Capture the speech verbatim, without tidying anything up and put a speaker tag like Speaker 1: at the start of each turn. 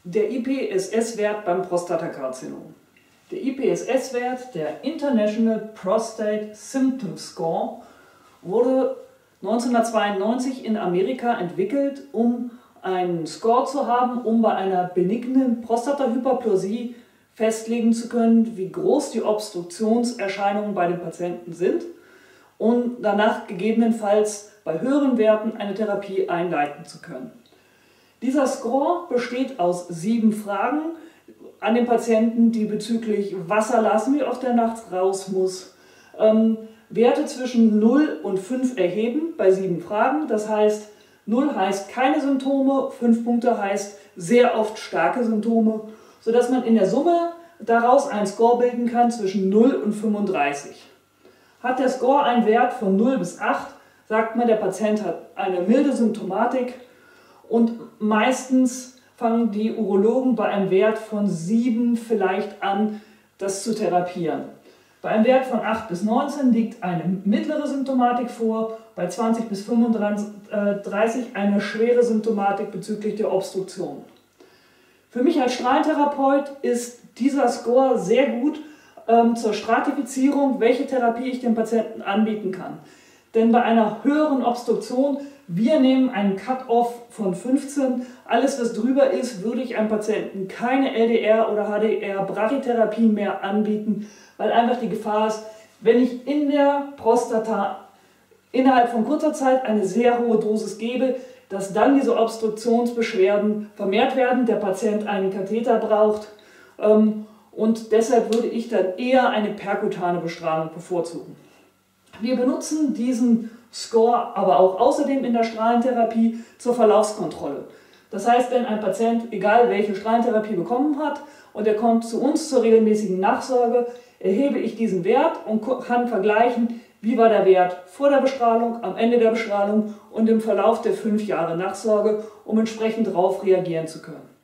Speaker 1: Der I P S S-Wert beim Prostatakarzinom. Der I P S S-Wert, der International Prostate Symptom Score, wurde neunzehnhundertzweiundneunzig in Amerika entwickelt, um einen Score zu haben, um bei einer benignen Prostatahyperplasie festlegen zu können, wie groß die Obstruktionserscheinungen bei den Patienten sind und danach gegebenenfalls bei höheren Werten eine Therapie einleiten zu können. Dieser Score besteht aus sieben Fragen an den Patienten, die bezüglich Wasser lassen, wie oft er nachts raus muss, ähm, Werte zwischen null und fünf erheben bei sieben Fragen. Das heißt, null heißt keine Symptome, fünf Punkte heißt sehr oft starke Symptome, sodass man in der Summe daraus einen Score bilden kann zwischen null und fünfunddreißig. Hat der Score einen Wert von null bis acht, sagt man, der Patient hat eine milde Symptomatik. Und meistens fangen die Urologen bei einem Wert von sieben vielleicht an, das zu therapieren. Bei einem Wert von acht bis neunzehn liegt eine mittlere Symptomatik vor, bei zwanzig bis fünfunddreißig eine schwere Symptomatik bezüglich der Obstruktion. Für mich als Strahlentherapeut ist dieser Score sehr gut ähm, zur Stratifizierung, welche Therapie ich dem Patienten anbieten kann. Denn bei einer höheren Obstruktion, wir nehmen einen Cut-Off von fünfzehn, alles was drüber ist, würde ich einem Patienten keine L D R oder H D R-Brachytherapie mehr anbieten, weil einfach die Gefahr ist, wenn ich in der Prostata innerhalb von kurzer Zeit eine sehr hohe Dosis gebe, dass dann diese Obstruktionsbeschwerden vermehrt werden, der Patient einen Katheter braucht und deshalb würde ich dann eher eine perkutane Bestrahlung bevorzugen. Wir benutzen diesen Score aber auch außerdem in der Strahlentherapie zur Verlaufskontrolle. Das heißt, wenn ein Patient, egal welche Strahlentherapie bekommen hat, und er kommt zu uns zur regelmäßigen Nachsorge, erhebe ich diesen Wert und kann vergleichen, wie war der Wert vor der Bestrahlung, am Ende der Bestrahlung und im Verlauf der fünf Jahre Nachsorge, um entsprechend darauf reagieren zu können.